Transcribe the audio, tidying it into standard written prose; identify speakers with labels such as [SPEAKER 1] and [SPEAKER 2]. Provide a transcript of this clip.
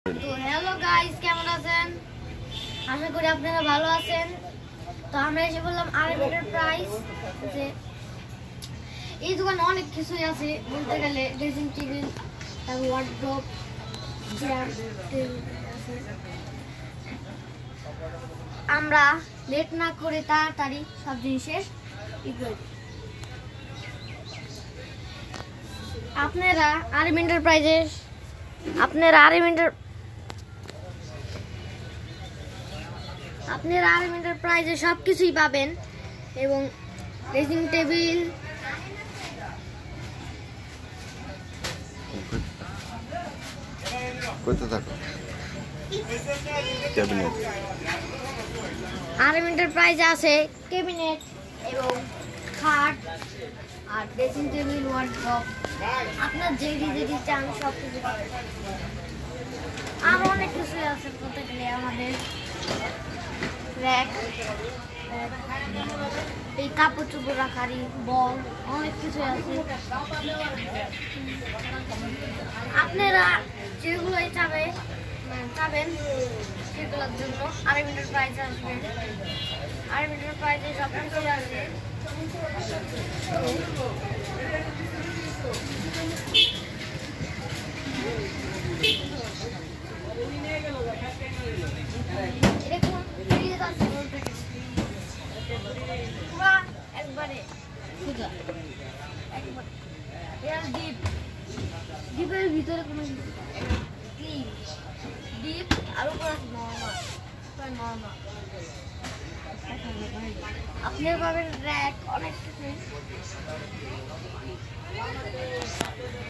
[SPEAKER 1] তো hello guys, কেমন আছেন? আশা করি আপনারা ভালো আছেন। তো আমরা এসে বললাম আরএম প্রাইস যে এই দোকানে অনেক কিছুই আছে বলতে গেলে, ড্রেসিং টেবিল, তারপর ওয়ার্ড্রোব, চেয়ার টেবিল আছে। আমরা লেট না করে তাড়াতাড়ি সব জিনিসের আপনারা আরএম এন্টারপ্রাইজে সব কিছুই পাবেন এবং ড্রেসিং টেবিল, আরএম এন্টারপ্রাইজে আছে ক্যাবিনেট এবং খাট আর ড্রেসিং টেবিল, ওয়ার্ড্রোব, আপনার যেটি চান সব কিছু পাবেন। আরো অনেক কিছু আছে বলতে গেলে, আমাদের র্যাক, এই কাপড় চোপড় রাখারই বল, অনেক কিছু আছে। আপনারা যেগুলোই চাবেন সেগুলোর জন্য আরএম এন্টারপ্রাইজে আসবেন। আরএম এন্টারপ্রাইজে সব কিছু আছে। ডিপের ভিতরে কোনো ডিপ আর উপর নর্মাল আপনার পাবেন র্যাক, অনেক কিছু।